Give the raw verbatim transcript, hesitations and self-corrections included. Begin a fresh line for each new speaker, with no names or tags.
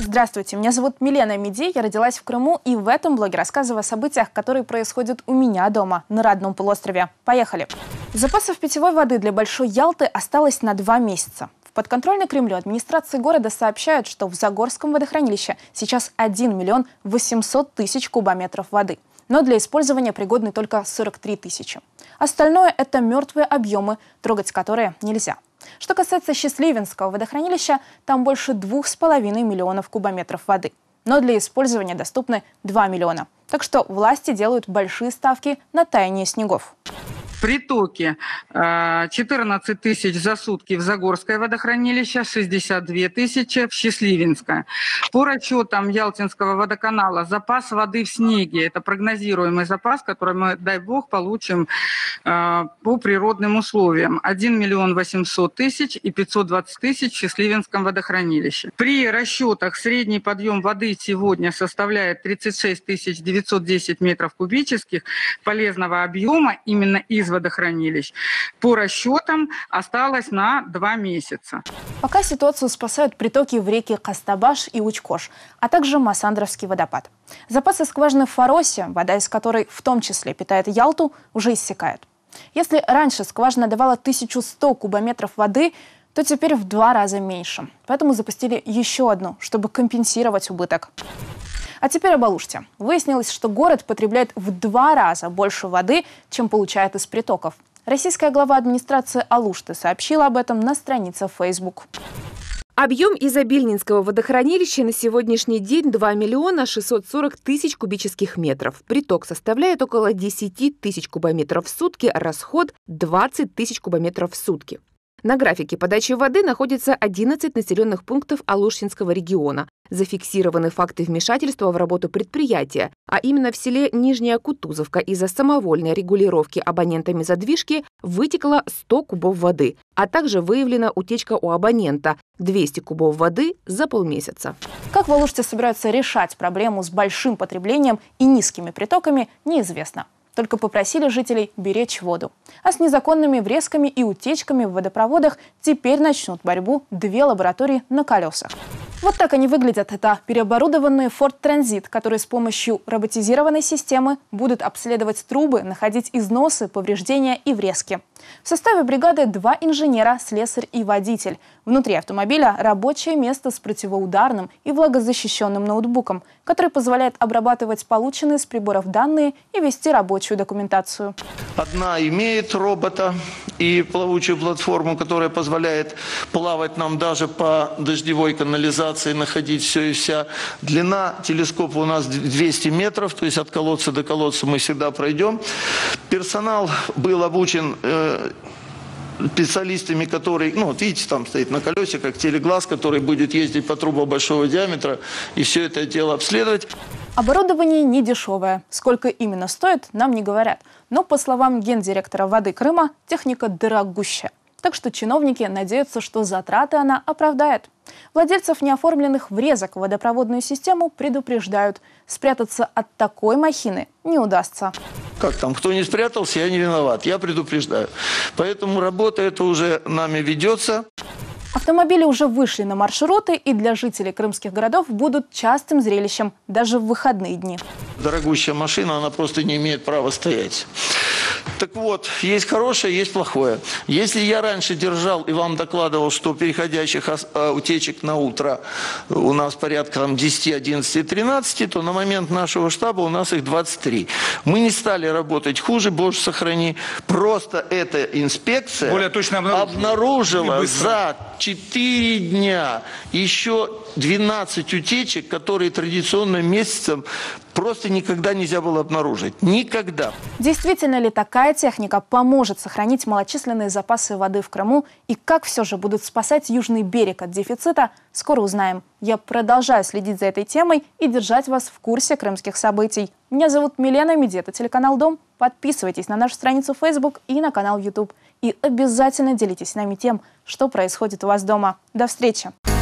Здравствуйте, меня зовут Милена Медей, я родилась в Крыму и в этом блоге рассказываю о событиях, которые происходят у меня дома, на родном полуострове. Поехали! Запасов питьевой воды для Большой Ялты осталось на два месяца. В подконтрольной Кремлю администрации города сообщают, что в Загорском водохранилище сейчас один миллион восемьсот тысяч кубометров воды. Но для использования пригодны только сорок три тысячи. Остальное – это мертвые объемы, трогать которые нельзя. Что касается Счастливинского водохранилища, там больше двух с половиной миллионов кубометров воды. Но для использования доступны два миллиона. Так что власти делают большие ставки на таяние снегов.
Притоки четырнадцать тысяч за сутки в Загорское водохранилище, шестьдесят две тысячи в Счастливинское. По расчетам Ялтинского водоканала, запас воды в снеге – это прогнозируемый запас, который мы, дай бог, получим по природным условиям. один миллион восемьсот тысяч и пятьсот двадцать тысяч в Счастливинском водохранилище. При расчетах средний подъем воды сегодня составляет тридцать шесть тысяч девятьсот десять метров кубических полезного объема именно из водохранилищ. По расчетам осталось на два месяца.
Пока ситуацию спасают притоки в реки Кастабаш и Учкош, а также Масандровский водопад. Запасы скважины в Фаросе, вода из которой в том числе питает Ялту, уже иссякают. Если раньше скважина давала тысячу сто кубометров воды, то теперь в два раза меньше. Поэтому запустили еще одну, чтобы компенсировать убыток. А теперь об Алуште. Выяснилось, что город потребляет в два раза больше воды, чем получает из притоков. Российская глава администрации Алушты сообщила об этом на странице в Facebook.
Объем Изобильнинского водохранилища на сегодняшний день два миллиона шестьсот сорок тысяч кубических метров. Приток составляет около десять тысяч кубометров в сутки, расход двадцать тысяч кубометров в сутки. На графике подачи воды находится одиннадцать населенных пунктов Алушинского региона. Зафиксированы факты вмешательства в работу предприятия, а именно в селе Нижняя Кутузовка из-за самовольной регулировки абонентами задвижки вытекло сто кубов воды, а также выявлена утечка у абонента – двести кубов воды за полмесяца.
Как в Алуште собираются решать проблему с большим потреблением и низкими притоками, неизвестно. Только попросили жителей беречь воду. А с незаконными врезками и утечками в водопроводах теперь начнут борьбу две лаборатории на колесах. Вот так они выглядят. Это переоборудованные Ford Transit, которые с помощью роботизированной системы будут обследовать трубы, находить износы, повреждения и врезки. В составе бригады два инженера, слесарь и водитель. Внутри автомобиля рабочее место с противоударным и влагозащищенным ноутбуком, который позволяет обрабатывать полученные с приборов данные и вести рабочую документацию.
Одна имеет робота и плавучую платформу, которая позволяет плавать нам даже по дождевой канализации, находить все и вся. Длина телескопа у нас двести метров, то есть от колодца до колодца мы всегда пройдем. Персонал был обучен э, специалистами, которые, ну вот видите, там стоит на колесе, как телеглаз, который будет ездить по трубам большого диаметра и все это дело обследовать.
Оборудование не дешевое. Сколько именно стоит, нам не говорят. Но, по словам гендиректора «Воды Крыма», техника дорогущая. Так что чиновники надеются, что затраты она оправдает. Владельцев неоформленных врезок в водопроводную систему предупреждают. Спрятаться от такой махины не удастся.
Как там, кто не спрятался, я не виноват. Я предупреждаю. Поэтому работа эта уже нами ведется.
Автомобили уже вышли на маршруты и для жителей крымских городов будут частым зрелищем даже в выходные дни.
Дорогущая машина, она просто не имеет права стоять. Так вот, есть хорошее, есть плохое. Если я раньше держал и вам докладывал, что переходящих утечек на утро у нас порядка десять, одиннадцать, тринадцать, то на момент нашего штаба у нас их двадцать три. Мы не стали работать хуже, боже сохрани. Просто эта инспекция
более точно
обнаружила за четыре дня еще двенадцать утечек, которые традиционным месяцем просто никогда нельзя было обнаружить. Никогда.
Действительно ли такая техника поможет сохранить малочисленные запасы воды в Крыму? И как все же будут спасать южный берег от дефицита, скоро узнаем. Я продолжаю следить за этой темой и держать вас в курсе крымских событий. Меня зовут Милена Медей, это телеканал «Дом». Подписывайтесь на нашу страницу в Facebook и на канал YouTube. И обязательно делитесь с нами тем, что происходит у вас дома. До встречи!